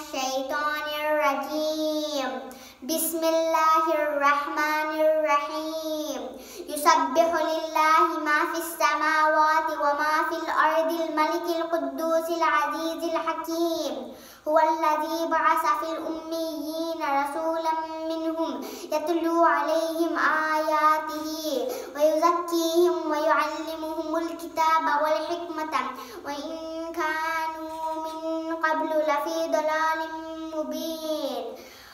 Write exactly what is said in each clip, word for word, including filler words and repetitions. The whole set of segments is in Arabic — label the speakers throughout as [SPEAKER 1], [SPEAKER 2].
[SPEAKER 1] الشيطان الرجيم. بسم الله الرحمن الرحيم. يسبح لله ما في السماوات وما في الأرض الملك القدوس العزيز الحكيم. هو الذي بعث في الأميين رسولا منهم يتلو عليهم آياته ويزكيهم ويعلمهم الكتاب والحكمة وإن كانوا من قبل لفي ضلال مبين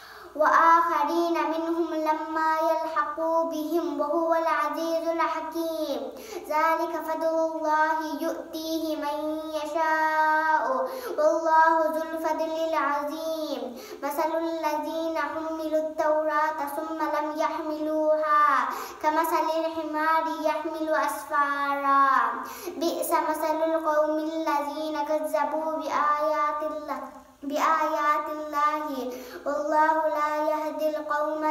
[SPEAKER 1] وآخرين منهم لما يلحقوا بهم وهو العزيز الحكيم. ذلك فضل الله يؤتيه من يشاء والله ذو الفضل العظيم. مثل الذين حملوا التوراة ثم لم يحملوها كمثل الحمار يحمل أسفارا بئس مثل القوم الذين كذبوا بآيات الله بآيات الله والله لا يهدي القوم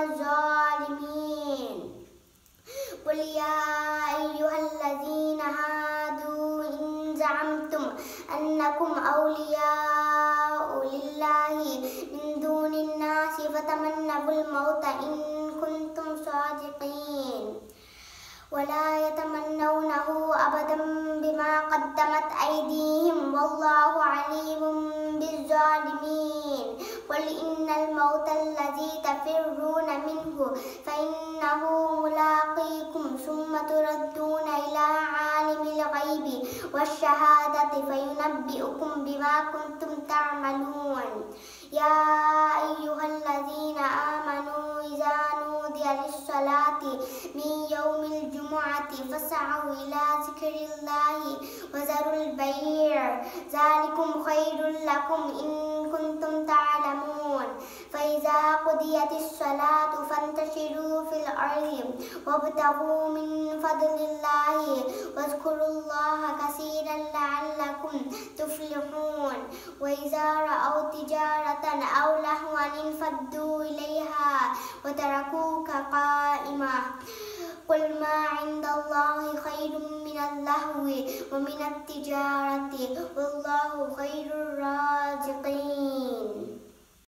[SPEAKER 1] الظالمين. قل يا أيها الذين هادوا إن زعمتم أنكم أولياء لله من دون الناس فتمنوا الموت إن كنتم صادقين ولا يتمنونه أبدا بما قدمت أيديهم والله عليم بالظالمين. قل إن الموت الذي تفرون منه فإنه ملاقيكم ثم تردون إلى عالم الغيب والشهادة فينبئكم بما كنتم تعملون. يا أيها الذين آمنوا إذا نودي للصلاة من يوم الجمعة فاسعوا إلى ذكر الله وذروا البيع ذلكم خير لكم إن كنتم تعلمون. فإذا قضيت الصلاة فانتشروا في الأرض وابتغوا من فضل الله واذكروا الله كثيرا لعلكم تفلحون. وإذا رأوا تجارة أو لهوا انفضوا إليها وتركوك قائما. قل ما عند الله خير من اللهو ومن التجارة والله خير الرازقين.